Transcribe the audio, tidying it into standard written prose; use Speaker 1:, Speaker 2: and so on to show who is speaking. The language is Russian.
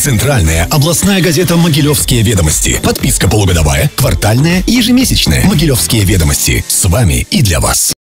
Speaker 1: Центральная областная газета «Могилевские ведомости». Подписка полугодовая, квартальная и ежемесячная. «Могилевские ведомости». С вами и для вас.